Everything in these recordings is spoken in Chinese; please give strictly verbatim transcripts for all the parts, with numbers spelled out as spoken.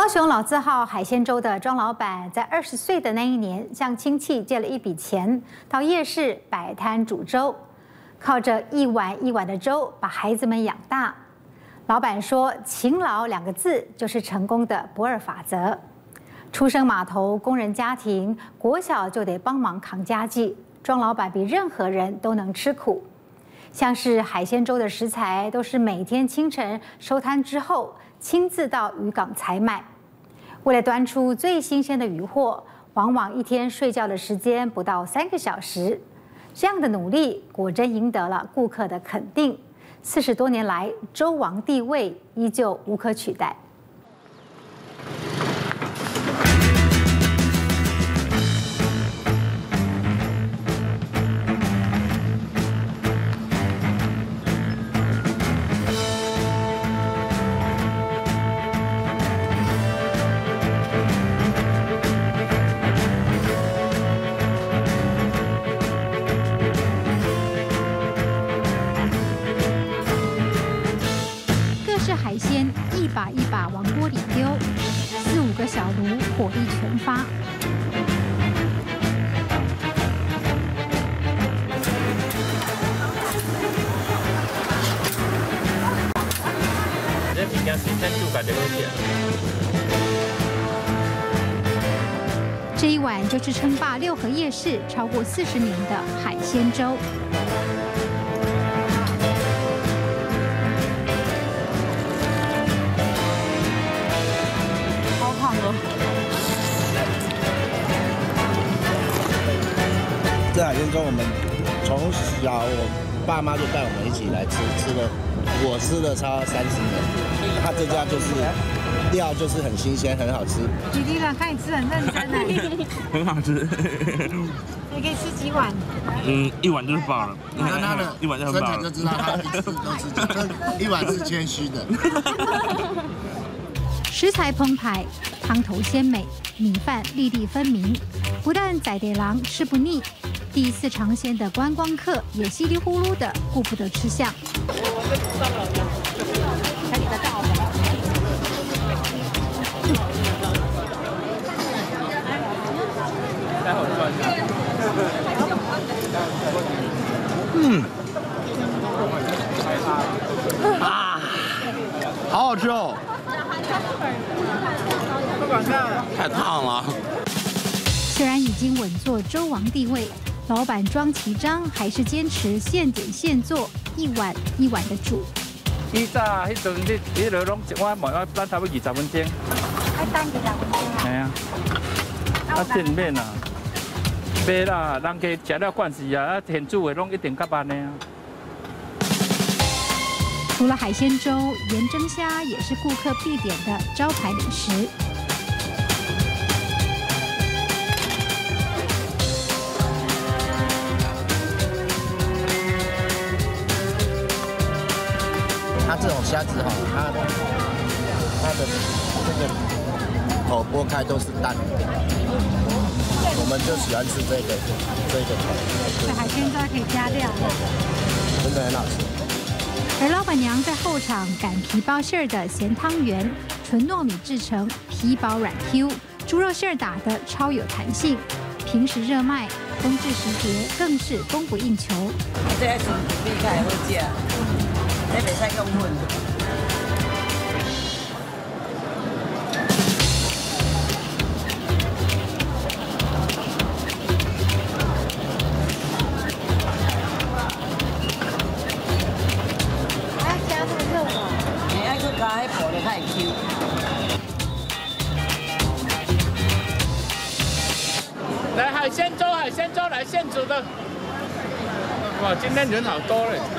雄老字号海鲜粥的庄老板，在二十岁的那一年，向亲戚借了一笔钱，到夜市摆摊煮粥，靠着一碗一碗的粥把孩子们养大。老板说：“勤劳两个字就是成功的不二法则。”出生码头工人家庭，国小就得帮忙扛家计，庄老板比任何人都能吃苦。像是海鲜粥的食材，都是每天清晨收摊之后，亲自到渔港采买。为了端出最新鲜的渔货，往往一天睡觉的时间不到三个小时。这样的努力，果真赢得了顾客的肯定。四十多年来，粥王地位依旧无可取代。海鲜一把一把往锅里丢，四五个小炉火力全发。 这物件新鲜煮法就好吃。 这一碗就是称霸六合夜市超过四十年的海鲜粥。 这海鲜粥我们从小我爸妈就带我们一起来吃，吃了我吃了超三十年。他这家就是料就是很新鲜，很好吃。 弟弟啦，看你吃很认真呢。 很好吃。 你可以吃几碗？ 嗯，一碗就是饱了。 你看他的一碗就很饱了， 就知道他一直都是这一碗是谦虚的。 食材澎湃，汤头鲜美，米饭粒粒分明，不但宰地郎吃不腻，第一次尝鲜的观光客也稀里呼噜的顾不得吃相。 嗯，啊，好好吃哦。太烫了。 虽然已经稳坐粥王地位，老板庄其章还是坚持现点现做，一碗一碗的煮。 以早迄阵，你你落拢一碗卖我咱差不多二十分钟。 要等二十分钟啊？ 系啊。啊，这唔免啦，买啦，人家食了惯势啊，啊，现煮的拢一定较慢的啊。 除了海鲜粥，盐蒸虾也是顾客必点的招牌美食。 它这种虾子哈，它它的这个口剥开都是淡的，我们就喜欢吃这个这个口。 这海鲜粥可以加料， 真的很好吃。 而老板娘在后场擀皮包馅儿的咸汤圆，纯糯米制成，皮薄软 Q， 猪肉馅儿打得超有弹性。平时热卖，冬至时节更是供不应求。 这要纯米才好食，这袂使用粉。 来海鲜粥，海鲜粥来现煮的。哇，今天人好多嘞！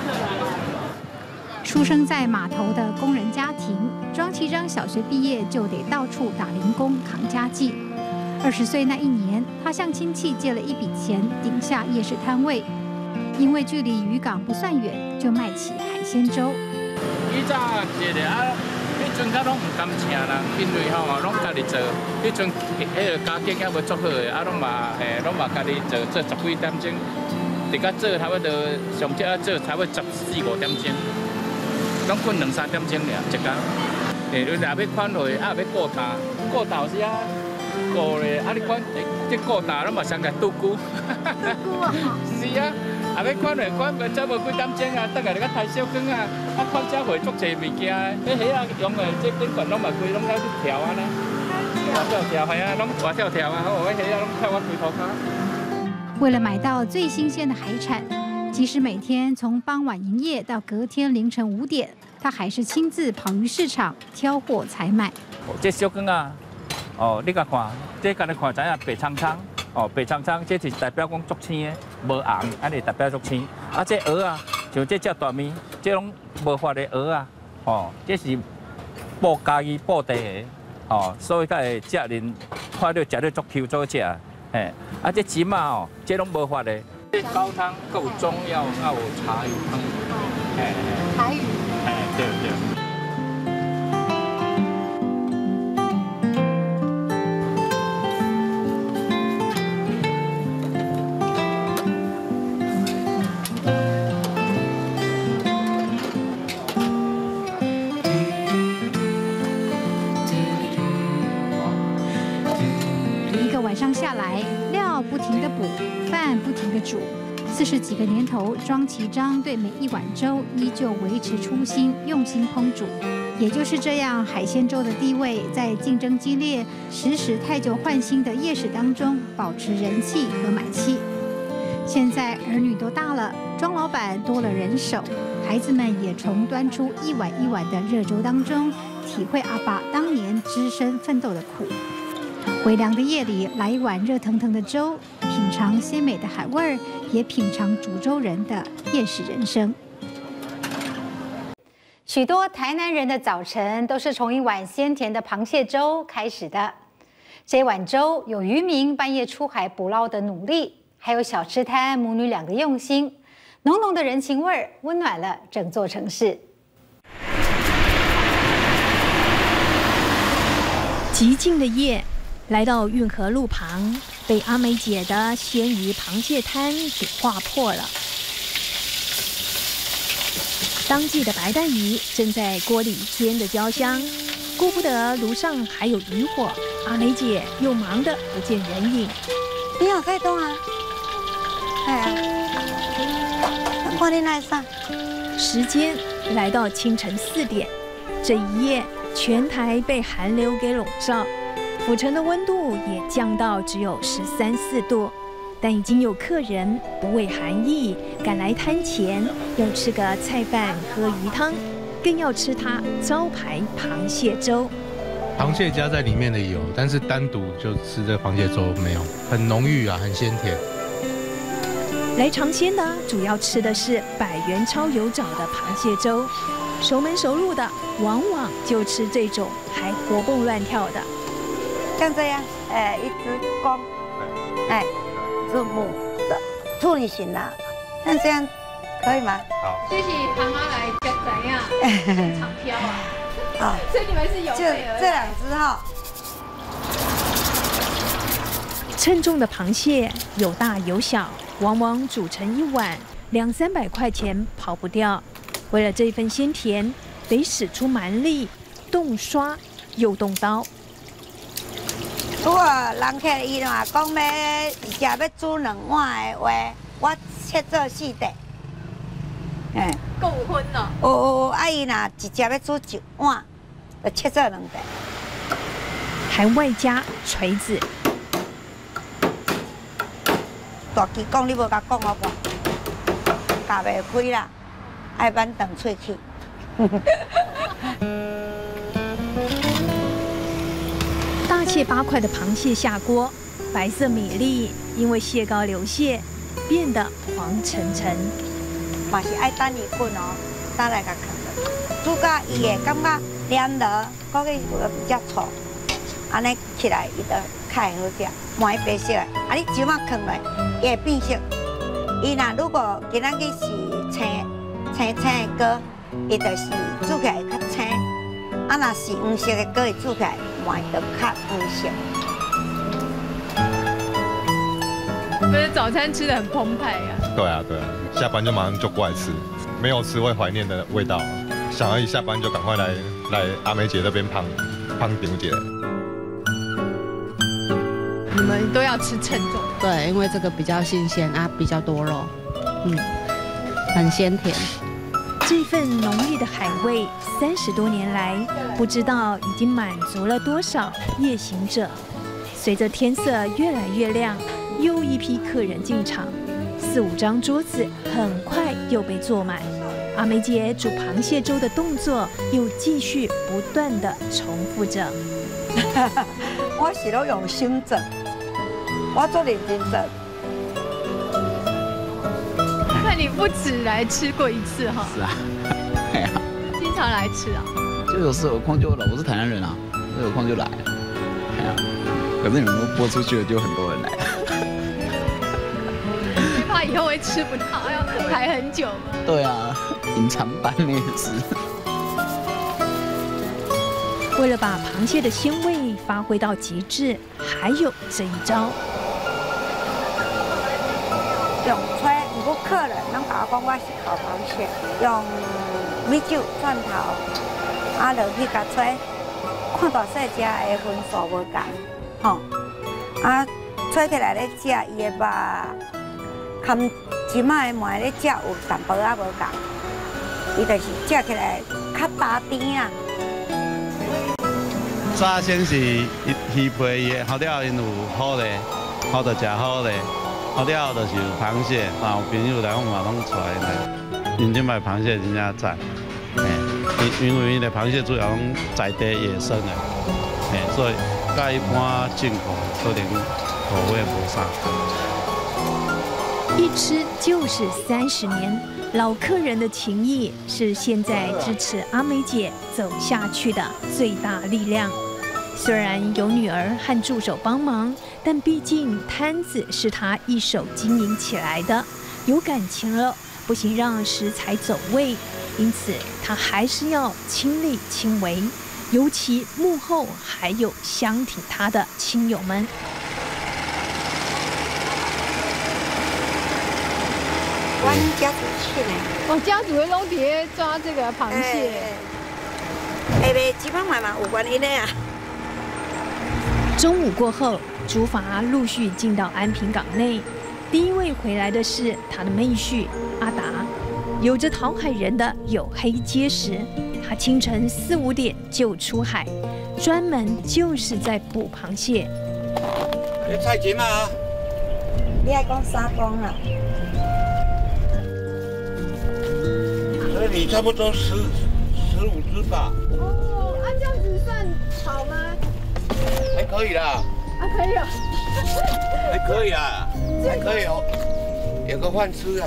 出生在码头的工人家庭，庄其章小学毕业就得到处打零工扛家计。二十岁那一年，他向亲戚借了一笔钱，顶下夜市摊位。因为距离渔港不算远，就卖起海鲜粥。 以早一个啊。迄阵较拢唔敢请人，因为吼拢家己做。迄阵迄个家境还无足好诶，啊拢嘛诶，拢嘛家己做做十几点钟，直到做差不多上少做差不多十四五点钟，拢困两三点钟尔一工。 诶，你若要款落，啊要顾大，顾大有时啊，顾咧，啊你管这顾大，咱嘛上个拄久。 菇啊！ 是啊，啊要款落款，才无几点钟啊，等下你个太小光啊，啊款才会足济物件，迄虾啊用诶，这顶管拢嘛规拢了去调啊呢，跳跳跳，系啊，拢活跳跳啊，好，迄虾啊拢跳我规涂骹。 为了买到最新鲜的海产，即使每天从傍晚营业到隔天凌晨五点，他还是亲自跑鱼市场挑货采买。 这小光啊，哦，你甲看，这甲你看知影白苍苍，哦，白苍苍，这是代表讲足青的，无红，安尼代表足青。啊，这蚵啊，像这只大面，这拢无发的蚵啊，哦，这是布家己布地的，哦，所以才会食人看到食到足 Q 做食，嘿，啊，这芝麻哦，这拢无发的。这高汤，还有中药，还有茶鱼汤，嘿， 台语。 哎，对对。 一个晚上下来，料不停地补，饭不停地煮。四十几个年头，庄其章对每一碗粥依旧维持初心，用心烹煮。也就是这样，海鲜粥的地位在竞争激烈、时时汰旧换新的夜市当中保持人气和买气。现在儿女都大了，庄老板多了人手，孩子们也重端出一碗一碗的热粥当中，体会阿爸当年只身奋斗的苦。微凉的夜里，来一碗热腾腾的粥，品尝鲜美的海味儿，也品尝煮粥人的夜市人生。许多台南人的早晨都是从一碗鲜甜的螃蟹粥开始的。这碗粥有渔民半夜出海捕捞的努力，还有小吃摊母女俩的用心，浓浓的人情味儿温暖了整座城市。 寂静的夜。来到运河路旁，被阿美姐的鲜鱼螃蟹摊给划破了。当季的白带鱼正在锅里煎得焦香，顾不得炉上还有渔火，阿美姐又忙得不见人影。 你好开动啊！哎呀，看你来啥？ 时间来到清晨四点，这一夜全台被寒流给笼罩。府城的温度也降到只有十三四度，但已经有客人不畏寒意赶来摊前，要吃个菜饭喝鱼汤，更要吃它招牌螃蟹粥。 螃蟹加在里面的有，但是单独就吃这个螃蟹粥没有，很浓郁啊，很鲜甜。 来尝鲜的主要吃的是百元超有找的螃蟹粥，熟门熟路的往往就吃这种还活蹦乱跳的。 像这样，哎，一只公，哎，是母的处女型的，像这样可以吗？ 好。 这是妈妈来教怎样长漂啊？啊，所以你们是有备而来。 就这两只哈。 称重的螃蟹有大有小，往往煮成一碗两三百块钱跑不掉。为了这份鲜甜，得使出蛮力，动刷又动刀。 如果人客伊若讲要一家要煮两碗的话，我切做四块。哎， 够有分哦。 有有有，啊伊若一家要煮一碗，就切做两块。 还外加锤子。 大鸡讲你无甲讲我无，夹袂开啦，爱板长喙齿。 大切八块的螃蟹下锅，白色米粒因为蟹膏流泻，变得黄澄澄。 嘛是爱等伊滚哦，等来甲放落，煮到伊会感觉黏落，搁去会比较粗，安尼起来伊就较会好食，换伊白色的。啊，你酒仔放落，伊会变色。伊若如果今仔日是青青青的糕，伊就是煮起来会较青；啊，若是黄色的糕，伊煮起来换就较黄色。 不是早餐吃的很澎湃呀、啊？ 对啊，对啊，下班就马上就过来吃，没有吃会怀念的味道，想要一下班就赶快来来阿梅姐那边捧捧场一下。 你们都要吃称重？ 对，因为这个比较新鲜啊，比较多肉，嗯，很鲜甜。 这份浓郁的海味，三十多年来，不知道已经满足了多少夜行者。随着天色越来越亮，又一批客人进场，四五张桌子很快又被坐满。阿梅姐煮螃蟹粥的动作又继续不断地重复着。 我是都用心做，我做认真做。 那你不止来吃过一次哈？ 是啊，哎呀， 经常来吃啊？ 就有时有空就来，我是台南人啊，有空就来。哎呀，可是你们播出去了，就很多人来。 怕以后会吃不到，要排很久吗？ 对啊，隐藏版美食。 为了把螃蟹的鲜味发挥到极致，还有这一招。 用吹，如果客人能甲我讲我是烤螃蟹，用米酒、蒜头，啊落去甲吹，看大细只的分数无共，吼，啊吹起来咧食伊的肉，含即摆的糜咧食有淡薄仔无共，伊就是食起来较打甜啊。 沙鲜是鱼皮的，后了因有好的，好着食好的。好了，就是有螃蟹，啊，有朋友来我嘛拢出来来。因即卖螃蟹真正赞，嘿，因因为因的螃蟹主要拢在地野生的，嘿，所以甲一般进口可能口味无啥。 一吃就是三十年，老客人的情谊是现在支持阿梅姐走下去的最大力量。虽然有女儿和助手帮忙，但毕竟摊子是她一手经营起来的，有感情了，不行让食材走味，因此她还是要亲力亲为，尤其幕后还有相挺她的亲友们。 阮家族去呢， 哦，家族的拢伫咧抓这个螃蟹， 下面基本上嘛有原因的啊。 中午过后，竹筏陆续进到安平港内。第一位回来的是他的妹婿阿达，有着讨海人的黝黑结实。他清晨四五点就出海，专门就是在捕螃蟹。 你菜钱啊？ 你爱讲三公啦？ 所以你差不多十十五只吧。 哦，啊，这样子算好吗？ 还可以啦， 啊，可以哦， 还可以啦，还可以哦，有个饭吃啊。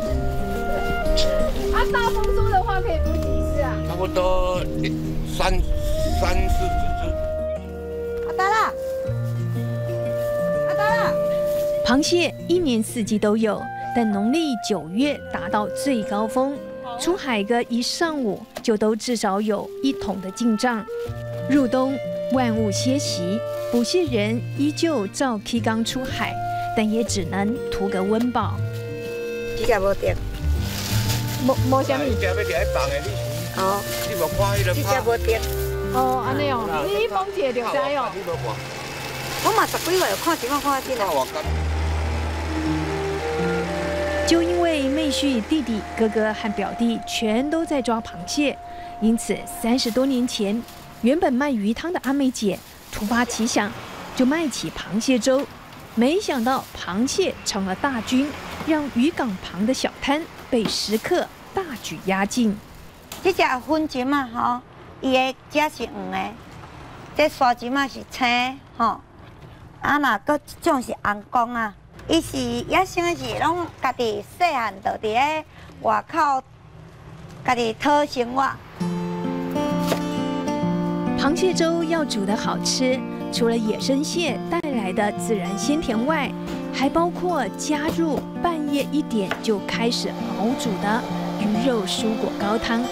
啊，大丰收的话可以捕几只啊？ 差不多三三四十只。 阿达啦，阿达啦。 螃蟹一年四季都有，但农历九月达到最高峰，出海个一上午就都至少有一桶的进账。入冬。万物歇息，捕蟹人依旧照起缸出海，但也只能图个温饱。 这只无电， 无无啥物。 这只要伫放的，你哦， 你无看迄个这只无电。 哦，安尼哦，你放一个就知哦。 我嘛十几岁看情况看见了。 就因为妹婿、弟弟、哥哥和表弟全都在抓螃蟹，因此三十多年前。原本卖鱼汤的阿梅姐突发奇想，就卖起螃蟹粥。没想到螃蟹成了大军，让渔港旁的小摊被食客大举压境。 这只粉金嘛，吼，伊的只是黄的，这沙金嘛是青，吼，啊那个这种是红光啊。伊是野生的是拢家己细汉就伫咧外口家己讨生活。 螃蟹粥要煮得好吃，除了野生蟹带来的自然鲜甜外，还包括加入半夜一点就开始熬煮的鱼肉蔬果高汤。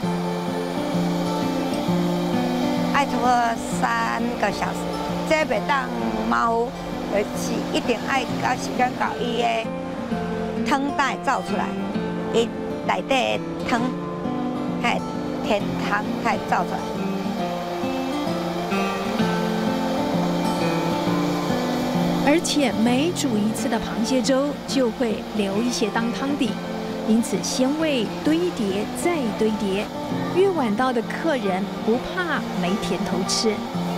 爱差不多三个小时，这袂当马虎，就是一定爱到时间到，伊的汤带造出来，伊内底的汤，嘿，甜汤才造出来。 而且每煮一次的螃蟹粥就会留一些当汤底，因此鲜味堆叠再堆叠，越晚到的客人不怕没甜头吃。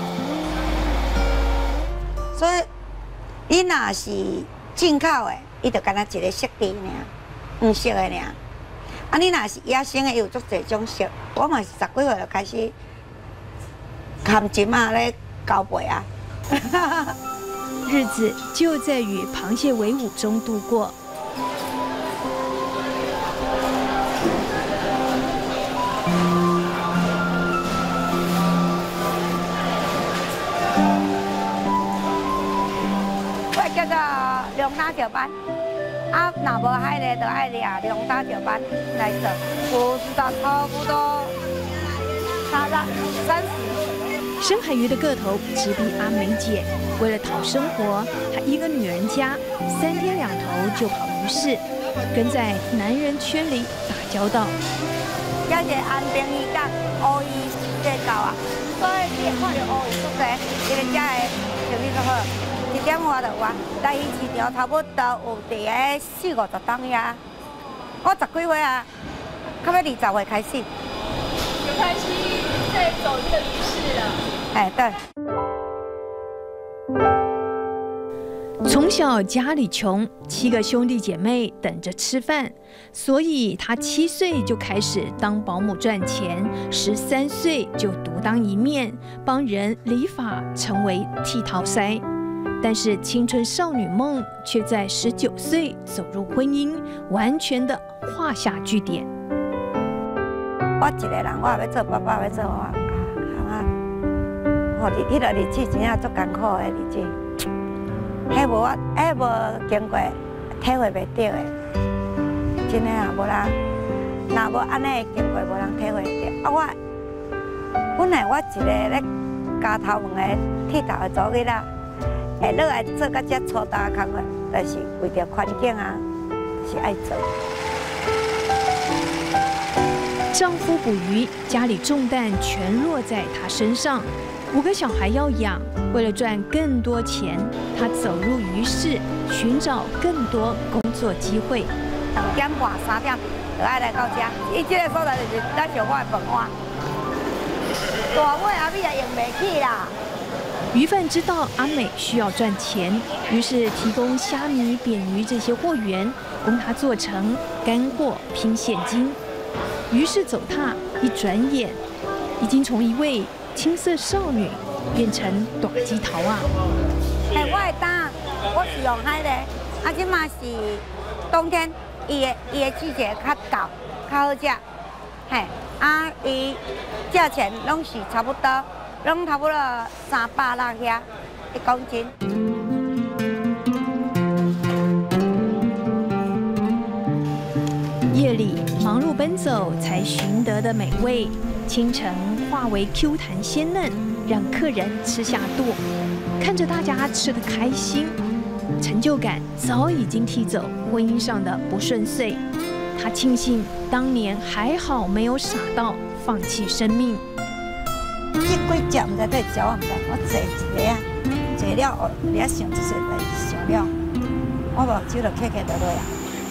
所以，你若是进口的，伊就干那一个色地尔，黄色的尔。啊，你若是野生的，有足侪种色。我嘛是十几岁就开始含金啊咧交配啊。 日子就在与螃蟹为伍中度过。 我叫做两打石斑，啊，若无海咧，就爱掠两打石斑来做，有时差不多三十三十。 深海鱼的个头直逼阿美姐，为了讨生活，她一个女人家，三天两头就跑鱼市，跟在男人圈里打交道。 有一个安平渔港乌鱼制造啊，所以你看到乌鱼足多，这个遮的生意就好，一点花就有啊。来鱼市场差不多有伫个四五十档呀，我十几岁啊，到要二十岁开始。 有开始在走这个鱼市了。 哎，对。 从小家里穷，七个兄弟姐妹等着吃饭，所以他七岁就开始当保姆赚钱，十三岁就独当一面，帮人理发，成为剃头师。但是青春少女梦却在十九岁走入婚姻，完全的画下句点。 我一个人，我也要做爸爸，要做我啊啊！吼，迄个日子真正足艰苦的日子，迄无我，迄无经过，体会袂到的。真的啊，无人，若无安尼经过，无人体会到。啊，我本来我一个咧家头门的剃头的祖囡仔，会落来做到遮粗大的工作，就是为着环境啊，是爱做。 丈夫捕鱼，家里重担全落在她身上，五个小孩要养。为了赚更多钱，她走入鱼市，寻找更多工作机会。 两点半、三点就爱来到遮，伊这个所在就是咱上我的饭碗。大尾阿美也用袂起啦。 鱼贩知道阿美需要赚钱，于是提供虾米、扁鱼这些货源，供她做成干货拼现金。于是走踏，一转眼，已经从一位青涩少女变成大鸡头啊！ 哎，我的担，我是用海的，啊，即嘛是冬天，伊的伊的季节较高，较好食，嘿，啊，伊价钱拢是差不多，拢差不多三百六遐一公斤。 夜里忙碌奔走才寻得的美味，清晨化为 Q 弹鲜嫩，让客人吃下肚。看着大家吃得开心，成就感早已经踢走婚姻上的不顺遂。他庆幸当年还好没有傻到放弃生命。 这几只唔知对食我唔知，我坐一个啊，坐了后，你啊想就是想了，我目睭就客客就落啊。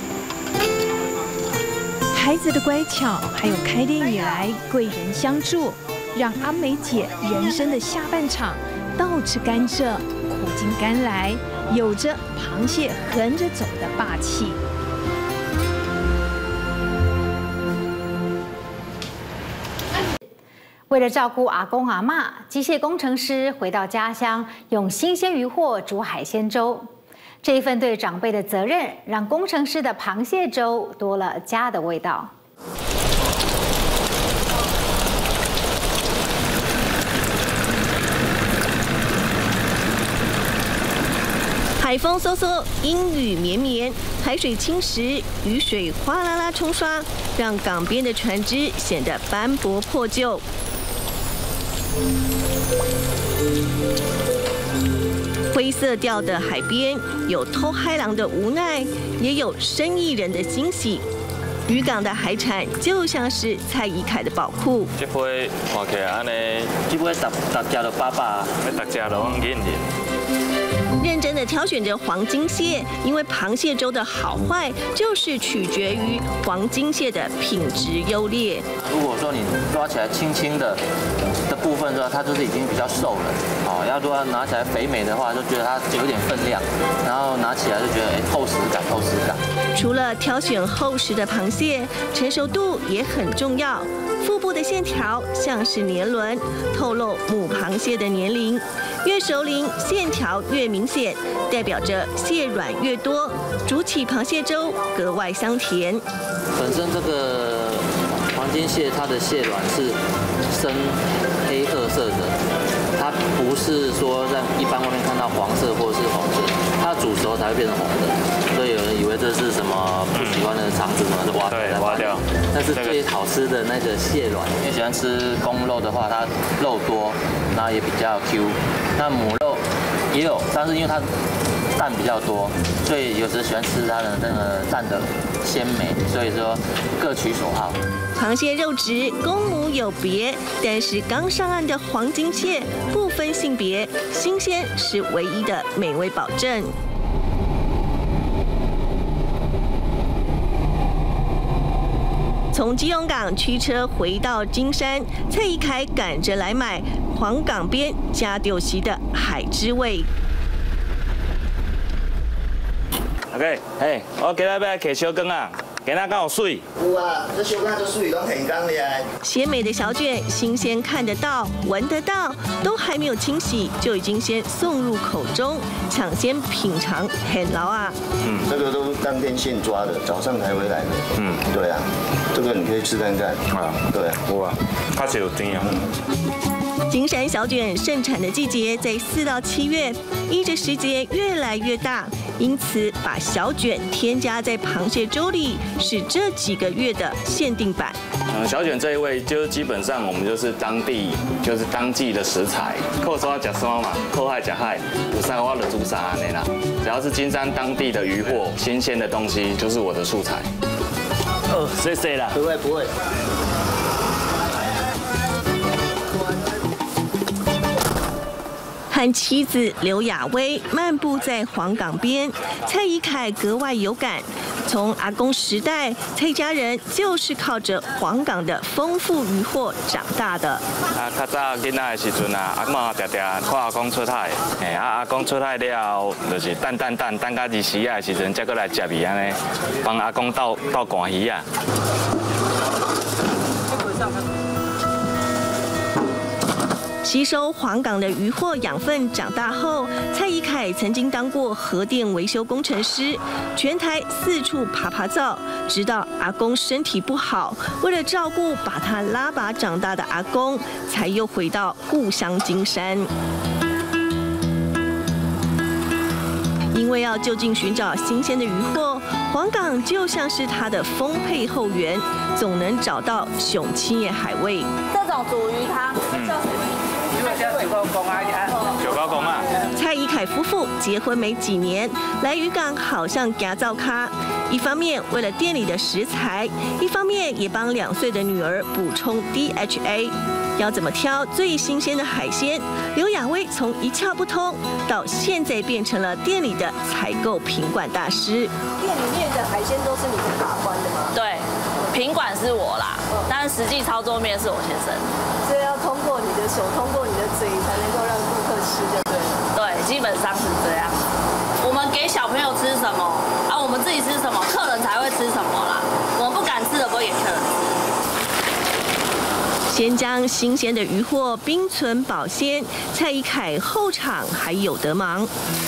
孩子的乖巧，还有开店以来贵人相助，让阿美姐人生的下半场倒吃甘蔗，苦尽甘来，有着螃蟹横着走的霸气。 为了照顾阿公阿嬷，机械工程师回到家乡，用新鲜鱼货煮海鲜粥。这一份对长辈的责任，让工程师的螃蟹粥多了家的味道。 海风嗖嗖，阴雨绵绵，海水侵蚀，雨水哗啦啦冲刷，让港边的船只显得斑驳破旧。灰色调的海边，有偷海郎的无奈，也有生意人的欣喜。渔港的海产就像是蔡宜凯的宝库。 这批看起来安尼，这批十十只就八百，那十只就往认认。 认真的挑选着黄金蟹，因为螃蟹粥的好坏就是取决于黄金蟹的品质优劣。 如果说你抓起来轻轻的的部分的话，它就是已经比较瘦了。哦，要如果拿起来肥美的话，就觉得它有点分量，然后拿起来就觉得哎厚实感，厚实感。 除了挑选厚实的螃蟹，成熟度也很重要。腹部的线条像是年轮，透露母螃蟹的年龄。越熟龄，线条越明显，代表着蟹卵越多，煮起螃蟹粥格外香甜。 本身这个黄金蟹，它的蟹卵是深黑褐色的，它不是说在一般外面看到黄色或者是红色，它煮熟才会变成红的。所以有人以为这是什么不喜欢的肠子什么，就挖掉再挖掉。但是最好吃的那个蟹卵，因为喜欢吃公肉的话，它肉多，然后也比较 Q。那母肉也有，但是因为它蛋比较多，所以有时喜欢吃它的那个蛋的鲜美，所以说各取所好。 螃蟹肉质公母有别，但是刚上岸的黄金蟹不分性别，新鲜是唯一的美味保证。从基隆港驱车回到金山，蔡宜凯赶着来买黄港边加丢席的海之味。 OK， 嘿，我今日要摕小羹啊，今仔敢有水？ 有啊，这小羹就水，拢现缸的。 鲜美的小卷，新鲜看得到、闻得到，都还没有清洗，就已经先送入口中，抢先品尝，很牢啊。 嗯，这个都是当天现抓的，早上才回来的。嗯，对啊，这个你可以吃看看。啊，对啊，有啊， 它是有甜啊。 金山小卷盛产的季节在四到七月，依着时节越来越大，因此把小卷添加在螃蟹粥里是这几个月的限定版。 嗯，小卷这一味就是基本上我们就是当地就是当季的食材，扣刷假刷嘛，扣海假海，五三花的猪啥那啦，只要是金山当地的渔获，新鲜的东西就是我的素材。哦，谢谢啦， 不会不会。 和妻子刘雅薇漫步在黄港边，蔡宜凯格外有感。从阿公时代，蔡家人就是靠着黄港的丰富渔获长大的。 啊，较早囡仔的时阵啊，阿嬷常常看阿公出海，嘿，啊阿公出海了后，就是等等等等到二时啊的时阵，才过来接鱼安尼，帮阿公倒倒赶鱼啊。 吸收黄港的渔获养分，长大后，蔡宜凯曾经当过核电维修工程师，全台四处爬爬灶，直到阿公身体不好，为了照顾把他拉拔长大的阿公，才又回到故乡金山。因为要就近寻找新鲜的渔获，黄港就像是它的丰沛后园，总能找到雄青叶海味。 这种煮鱼汤叫什么？九高公啊！ 九高公啊！ 蔡宜凯夫妇结婚没几年，来渔港好像家造咖。一方面为了店里的食材，一方面也帮两岁的女儿补充 D H A。要怎么挑最新鲜的海鲜？刘雅薇从一窍不通，到现在变成了店里的采购品管大师。 店里面的海鲜都是你把关的吗？对，品管是我啦，但是实际操作面是我先生。所以要通过你的手，通过你的嘴，才能够让顾客吃，就对了。对，基本上是这样。我们给小朋友吃什么，啊，我们自己吃什么，客人才会吃什么啦。我们不敢吃的不会给客人吃。 先将新鲜的渔获冰存保鲜，蔡宜凯后场还有得忙。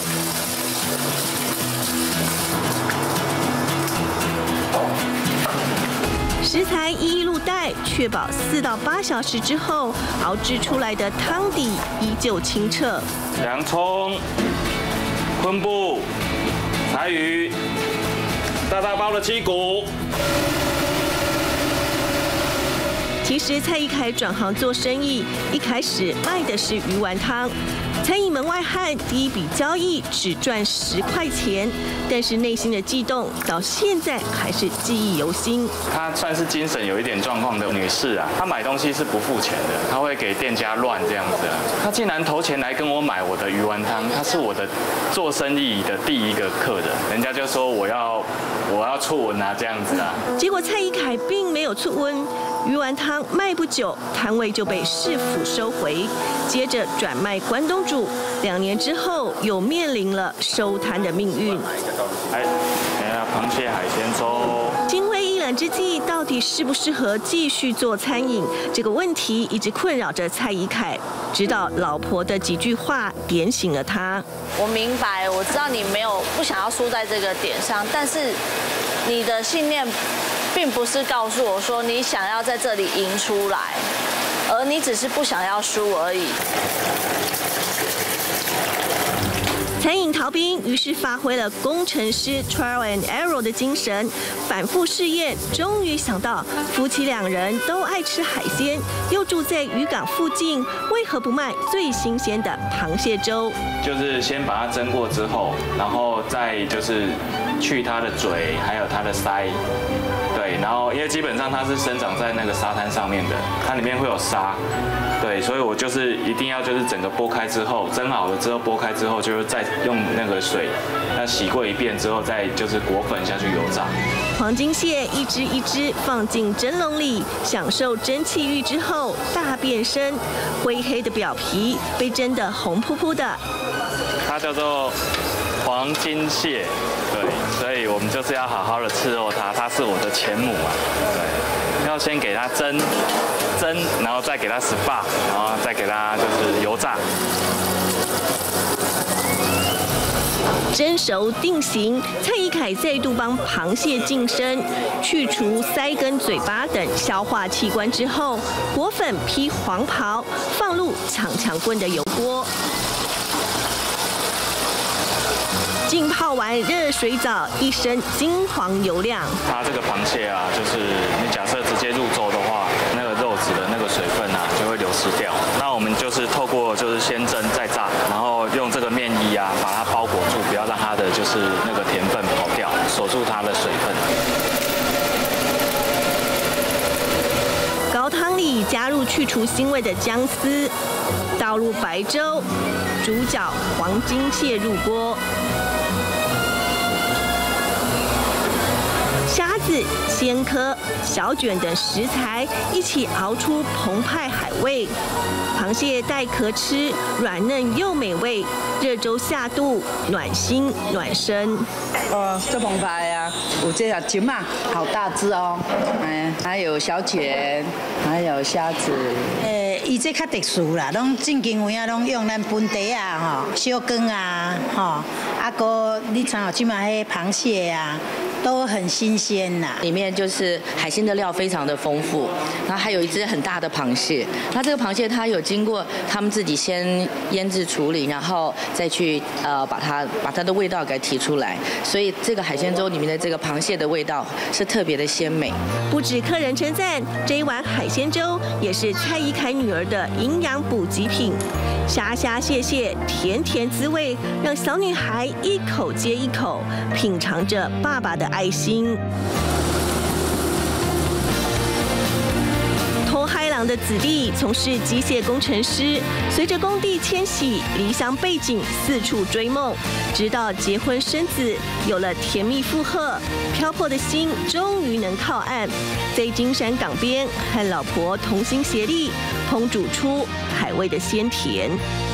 食材一一入袋，确保四到八小时之后熬制出来的汤底依旧清澈。 洋葱、昆布、柴鱼、大大包的鸡骨。 其实蔡宜凯转行做生意，一开始卖的是鱼丸汤， 餐饮门外汉第一笔交易只赚十块钱，但是内心的悸动到现在还是记忆犹新。 她算是精神有一点状况的女士啊，她买东西是不付钱的，她会给店家乱这样子啊。她竟然投钱来跟我买我的鱼丸汤，她是我的做生意的第一个客人，人家就说我要我要促文啊这样子啊。 结果蔡宜凯并没有促温，鱼丸汤卖不久，摊位就被市府收回，接着转卖关东煮。两年之后，又面临了收摊的命运。 哎，等一下，螃蟹海鲜粥。 心灰意冷之际，到底适不适合继续做餐饮？这个问题一直困扰着蔡宜凯，直到老婆的几句话点醒了他。 我明白，我知道你没有不想要输在这个点上，但是你的信念并不是告诉我说你想要在这里赢出来，而你只是不想要输而已。 餐饮逃兵于是发挥了工程师 trial and error 的精神，反复试验，终于想到夫妻两人都爱吃海鲜，又住在渔港附近，为何不卖最新鲜的螃蟹粥？ 就是先把它蒸过之后，然后再就是去它的嘴，还有它的鳃。对，然后因为基本上它是生长在那个沙滩上面的，它里面会有沙，对，所以我就是一定要就是整个剥开之后，蒸好了之后剥开之后，就是再用那个水，那洗过一遍之后，再就是裹粉下去油炸。 黄金蟹一只一只放进蒸笼里，享受蒸汽浴之后大变身，灰黑的表皮被蒸得红扑扑的。 它叫做黄金蟹。对，所以我们就是要好好的伺候它，它是我的前母啊。对，要先给它蒸，蒸，然后再给它 S P A， 然后再给它就是油炸。 蒸熟定型，蔡宜凯再度帮螃蟹净身，去除鳃跟嘴巴等消化器官之后，裹粉披黄袍，放入抢抢棍的油锅。浸泡完热水澡，一身金黄油亮。 它这个螃蟹啊，就是你假设直接入粥的话，那个肉质的那个水分啊就会流失掉。那我们就是透过就是先蒸再炸，然后用这个面衣啊把它包裹住，不要让它的就是那个甜分跑掉，锁住它的水分。 高汤里加入去除腥味的姜丝，倒入白粥，煮搅黄金蟹入锅。虾子、鲜科、小卷等食材一起熬出澎湃海味。螃蟹带壳吃，软嫩又美味。热粥下肚，暖心暖身。 哦，这澎湃啊！有这条金嘛，好大只哦。哎，还有小卷，还有虾子。 诶，伊这较特殊啦，拢正经位啊，拢用咱本地啊，吼，小羹啊，吼，啊个你像即嘛迄螃蟹啊。都很新鲜呐， 里面就是海鲜的料非常的丰富，然后还有一只很大的螃蟹。那这个螃蟹它有经过他们自己先腌制处理，然后再去呃把它把它的味道给提出来，所以这个海鲜粥里面的这个螃蟹的味道是特别的鲜美。 不止客人称赞，这一碗海鲜粥也是蔡宜凯女儿的营养补给品。虾虾蟹蟹，甜甜滋味，让小女孩一口接一口品尝着爸爸的爱心。托嗨郎的子弟从事机械工程师，随着工地迁徙，离乡背井，四处追梦，直到结婚生子，有了甜蜜负荷，漂泊的心终于能靠岸，在金山港边和老婆同心协力，烹煮出海味的鲜甜。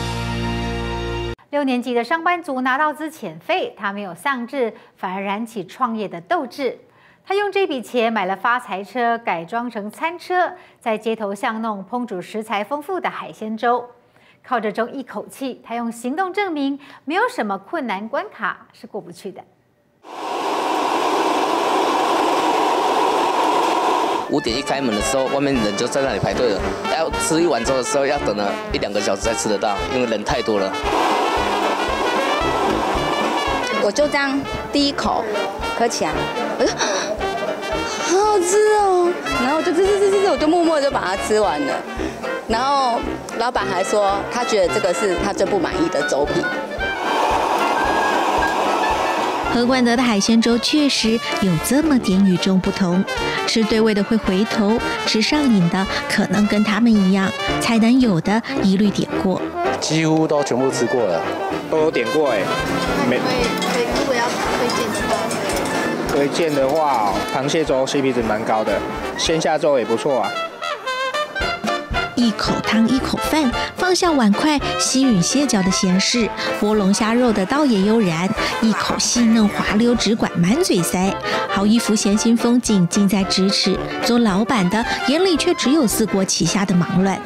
六年级的上班族拿到资遣费，他没有丧志，反而燃起创业的斗志。他用这笔钱买了发财车，改装成餐车，在街头巷弄烹煮食材丰富的海鲜粥。靠着争一口气，他用行动证明，没有什么困难关卡是过不去的。 五点一开门的时候，外面人就在那里排队了。要吃一碗粥的时候，要等了一两个小时才吃得到，因为人太多了。 我就这样第一口喝起来，我就好好吃哦，然后我就吃吃吃吃吃，我就默默就把它吃完了。 然后老板还说他觉得这个是他最不满意的粥品。 何冠德的海鲜粥确实有这么点与众不同，吃对味的会回头，吃上瘾的可能跟他们一样，菜单有的一律点过， 几乎都全部吃过了，都有点过哎。 那你会推如果要推荐的话， 推荐的话，螃蟹粥 C P 值蛮高的，鲜虾粥也不错啊。 一口汤一口饭，放下碗筷，吸吮蟹脚的咸适，剥龙虾肉的倒也悠然，一口细嫩滑溜，只管满嘴塞。好一幅闲心风景近在咫尺，做老板的眼里却只有四国旗下的忙乱。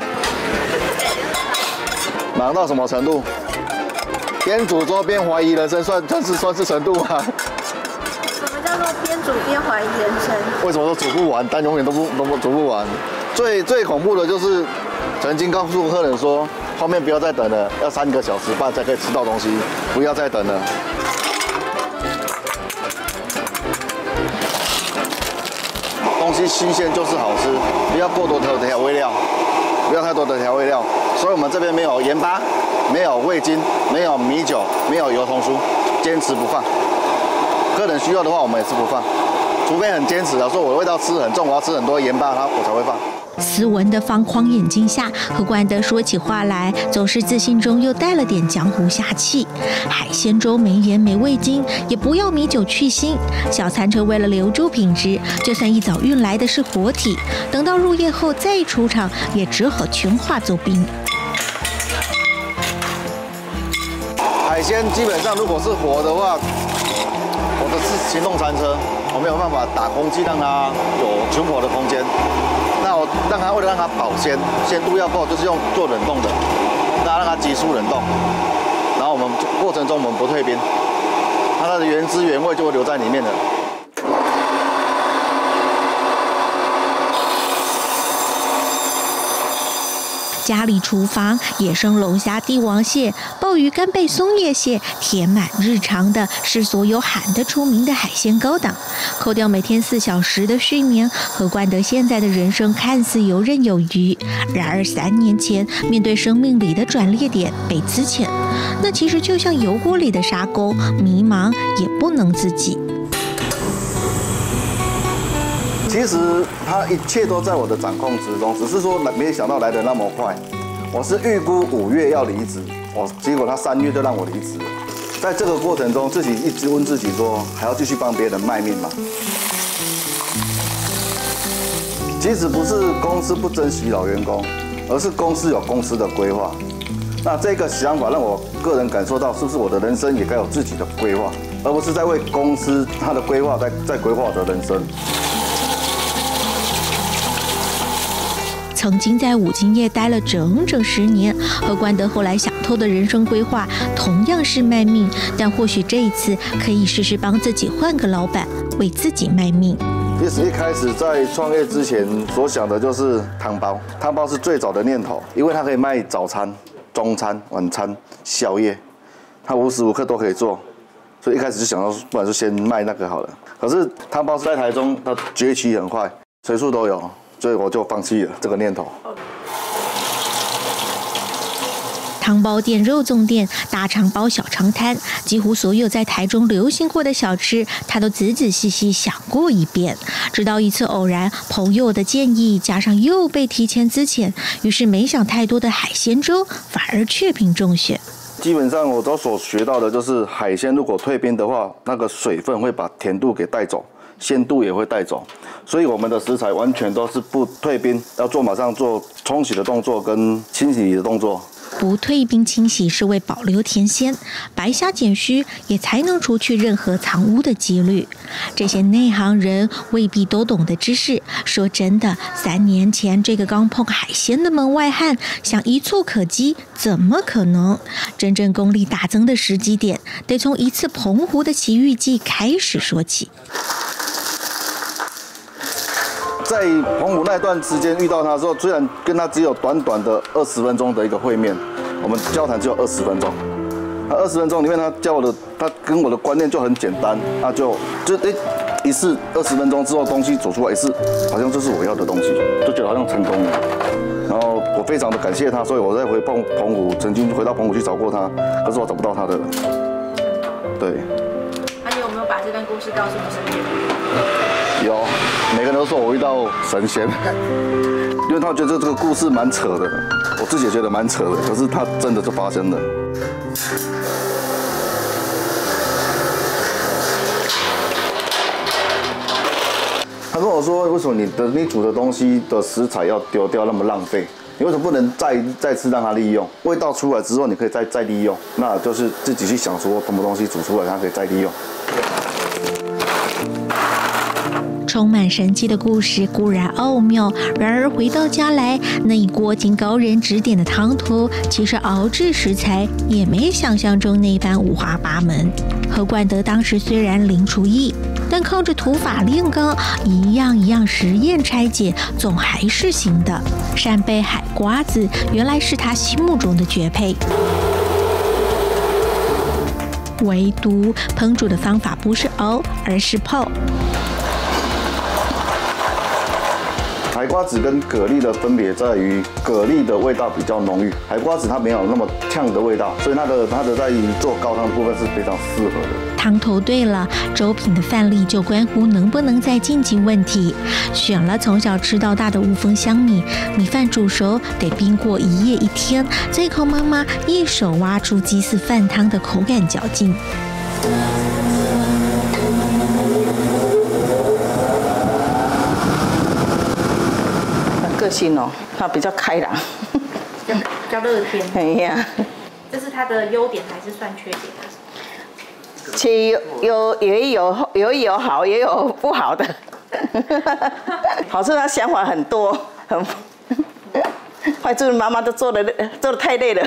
忙到什么程度？边煮粥边怀疑人生，算算是算是程度吗？ 什么叫做边煮边怀疑人生？ 为什么都煮不完？但永远都不都不煮不完。最最恐怖的就是，曾经告诉客人说，后面不要再等了，要三个小时半才可以吃到东西，不要再等了。东西新鲜就是好吃，不要过多的调味料，不要太多的调味料。所以我们这边没有盐巴，没有味精，没有米酒，没有油桐酥，坚持不放。客人需要的话，我们也是不放，除非很坚持的说，我的味道吃很重，我要吃很多盐巴，它我才会放。 斯文的方框眼镜下，何冠德说起话来总是自信中又带了点江湖侠气。海鲜粥没盐没味精，也不要米酒去腥。小餐车为了留住品质，就算一早运来的是活体，等到入夜后再出场，也只好全化做冰。 海鲜基本上如果是活的话，我的是行动餐车，我没有办法打空气让它有存活的空间。那我让它为了让它保鲜，鲜度要够，就是用做冷冻的，那让它急速冷冻。然后我们过程中我们不退冰，它的原汁原味就会留在里面的。 家里厨房，野生龙虾、帝王蟹、鲍鱼、干贝、松叶蟹，填满日常的是所有喊得出名的海鲜高档。扣掉每天四小时的睡眠，何冠德现在的人生看似游刃有余。然而三年前，面对生命里的转捩点被资遣，那其实就像油锅里的砂锅，迷茫也不能自己。 其实它一切都在我的掌控之中，只是说没想到来得那么快。我是预估五月要离职，我结果他三月就让我离职了。在这个过程中，自己一直问自己说，还要继续帮别人卖命吗？其实不是公司不珍惜老员工，而是公司有公司的规划。那这个想法让我个人感受到，是不是我的人生也该有自己的规划，而不是在为公司它的规划在在规划我的人生。 曾经在五金业待了整整十年，何冠德后来想透的人生规划同样是卖命，但或许这一次可以试试帮自己换个老板，为自己卖命。 其实一开始在创业之前所想的就是汤包，汤包是最早的念头，因为它可以卖早餐、中餐、晚餐、宵夜，它无时无刻都可以做，所以一开始就想到，不然就先卖那个好了。可是汤包是在台中，它崛起很快，随处都有。所以我就放弃了这个念头。 汤包店、肉粽店、大肠包、小肠摊，几乎所有在台中流行过的小吃，他都仔仔细细想过一遍。直到一次偶然，朋友的建议加上又被提前资遣，于是没想太多的海鲜粥反而确评中选。 基本上我都所学到的就是海鲜如果退冰的话，那个水分会把甜度给带走。鲜度也会带走，所以我们的食材完全都是不退冰，要做马上做冲洗的动作跟清洗的动作。 不退冰清洗是为保留甜鲜，白虾减虚也才能除去任何藏污的几率。这些内行人未必都懂的知识，说真的，三年前这个刚碰海鲜的门外汉想一触可及，怎么可能？真正功力大增的时机点，得从一次澎湖的奇遇记开始说起。 在澎湖那段时间遇到他的时候，虽然跟他只有短短的二十分钟的一个会面，我们交谈只有二十分钟。那二十分钟里面，他教我的，他跟我的观念就很简单，那就就哎，一次二十分钟之后东西煮出来，一次好像就是我要的东西，就觉得好像成功了。然后我我非常的感谢他，所以我再回澎澎湖，曾经回到澎湖去找过他，可是我找不到他的。对。 那你有没有把这段故事告诉你身边的人？ 有，每个人都说我遇到神仙，因为他觉得这个故事蛮扯的，我自己也觉得蛮扯的，可是他真的就发生了。他跟我说：“为什么你的你煮的东西的食材要丢掉那么浪费？你为什么不能再再次让它利用？味道出来之后，你可以再再利用，那就是自己去想说什么东西煮出来它可以再利用。” 充满神奇的故事固然奥妙，然而回到家来，那一锅经高人指点的汤头，其实熬制食材也没想象中那般五花八门。何冠德当时虽然零厨艺，但靠着土法炼钢，一样一样实验拆解，总还是行的。扇贝海瓜子原来是他心目中的绝配。唯独烹煮的方法不是熬，而是泡。 海瓜子跟蛤蜊的分别在于，蛤蜊的味道比较浓郁，海瓜子它没有那么呛的味道，所以它的它的在于做高汤的部分是非常适合的。 汤头对了，粥品的范例就关乎能不能再晋级问题。选了从小吃到大的雾峰香米，米饭煮熟得冰过一夜一天，再靠妈妈一手挖出鸡丝饭汤的口感嚼劲。 个性哦，他比较开朗， 比较比较乐天。 哎呀， 这是他的优点还是算缺点啊？ 其实有也有有有好，也有不好的。好处他想法很多，很坏处妈妈都做的做的太累了。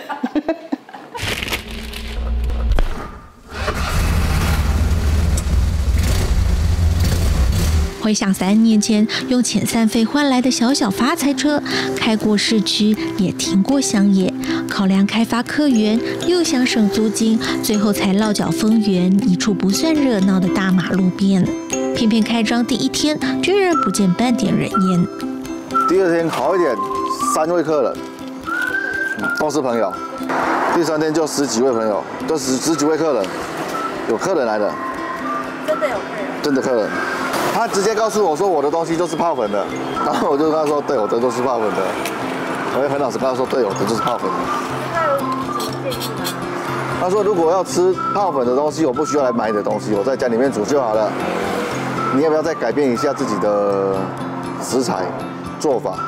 回想三年前用遣散费换来的小小发财车，开过市区，也停过乡野，考量开发客源，又想省租金，最后才落脚丰原一处不算热闹的大马路边。偏偏开张第一天，居然不见半点人烟。 第二天好一点，三位客人，都是朋友。第三天就十几位朋友，都十十几位客人，有客人来了， 真的有客人， 真的客人。他直接告诉我说我的东西都是泡粉的，然后我就跟他说，对，我的都是泡粉的。我也很老实跟他说，对，我的就是泡粉的。 那有什么建议吗？ 他说如果要吃泡粉的东西，我不需要来买你的东西，我在家里面煮就好了。你要不要再改变一下自己的食材做法？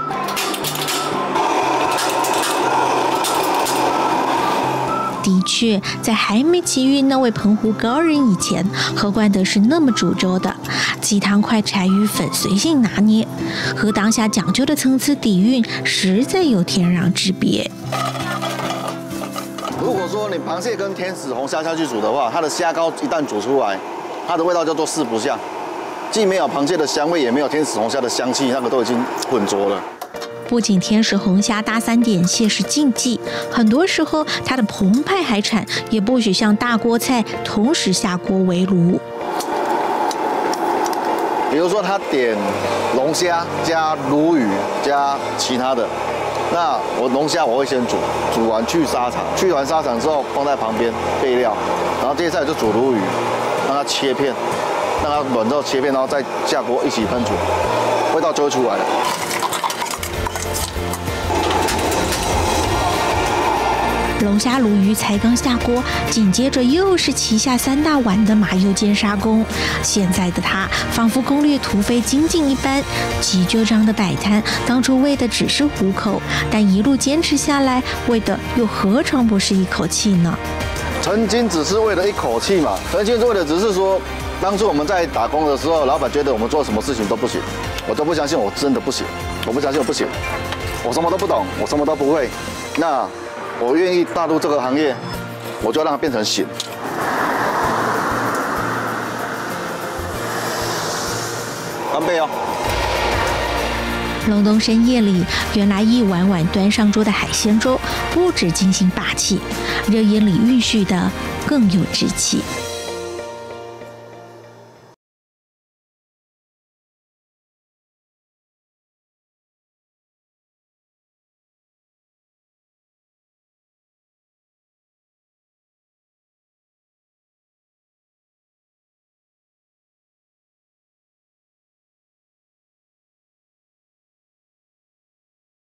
的确，在还没奇遇那位澎湖高人以前，何冠德是那么煮粥的，鸡汤快柴鱼粉随性拿捏，和当下讲究的层次底蕴实在有天壤之别。 如果说你螃蟹跟天使红虾下去煮的话，它的虾膏一旦煮出来，它的味道叫做四不像，既没有螃蟹的香味，也没有天使红虾的香气，那个都已经混浊了。 不仅天使红虾大三点蟹是禁忌，很多时候它的澎湃海产也不许像大锅菜同时下锅围炉。 比如说他点龙虾加鲈鱼加其他的，那我龙虾我会先煮，煮完去沙场，去完沙场之后放在旁边备料，然后接下来就煮鲈鱼，让它切片，让它软之后切片，然后再下锅一起烹煮，味道就会出来了。 龙虾、鲈鱼才刚下锅，紧接着又是旗下三大碗的马右煎沙公。现在的他仿佛攻略突飞精进一般，急就章的摆摊，当初为的只是糊口，但一路坚持下来，为的又何尝不是一口气呢？ 曾经只是为了一口气嘛，曾经为的只是说，当初我们在打工的时候，老板觉得我们做什么事情都不行，我都不相信，我真的不行，我不相信我不行，我什么都不懂，我什么都不会，那。我愿意踏入这个行业，我就让它变成行。干杯哦！ 隆冬深夜里，原来一碗碗端上桌的海鲜粥，不止精心霸气，热烟里蕴蓄的更有志气。